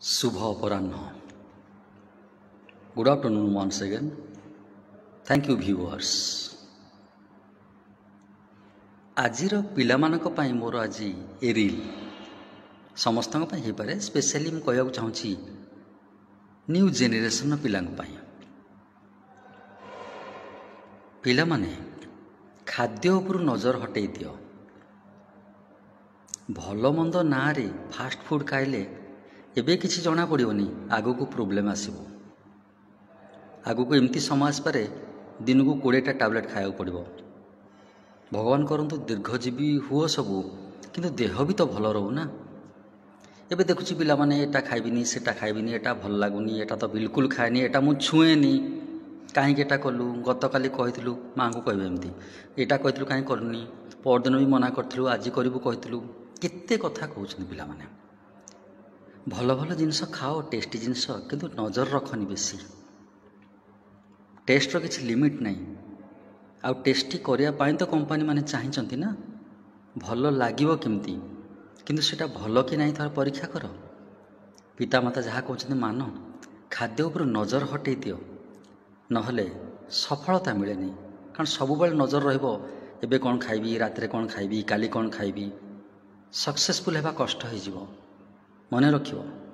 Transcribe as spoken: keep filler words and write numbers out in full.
शुभ अपराह्न. Good afternoon once again. Thank you viewers. आजिर पिलामानक पाई मोर आज ए reel समस्तक पाई हेपारे specially मु कहया चाहूँगी न्यू जेनेरेशन पिलांक पाई. पिला माने खाद्य उपर नजर हटई दियो. भल मंद ना रे फास्ट फूड खाइले एबे किछि जना पड़िबनी, आगो को प्रॉब्लम आसीबो. आगो को एमती समय आसपारे दिन को कोड़ेटा टैबलेट खाया पड़ो. भगवान करंतु दीर्घजीवी हुओ सबू, किंतु देह भी तो भल रहू ना. एबे देखुची पिला माने एटा खाइबिनी सेटा खाइबिनी, एटा भल लागुनी, एटा तो बिल्कुल खाएनी, एटा मु छुएनी, कहीं एटा कलु, गत काली कहितलु माँ को कहबे एमती, एटा कहितलु कहीं करनी, परदिन भी मना करथलु, आज करिबु कहितलु, केते कथा कहउछन पिला माने. भल भल जिनस खाओ, टेस्टी जिनस, किंतु नजर रखनी बेसी. टेस्टर किसी लिमिट नहीं. आउ टेस्टी करने तो कंपनी माने चाहिए ना भल लगे केमती, किंतु सेटा भल कि नहीं थोड़ा परीक्षा कर. पितामाता जहाँ कहते मान, खाद्य उपर नजर हटई दियो, नहले सफलता मिले नहीं. कारण सब बेले नजर रहिबो एबे कौन खाइबी, रात कौन खाइबी, काली कौन खाइबी, सक्सेसफुल हेबा कष्ट हो. मन रखियो.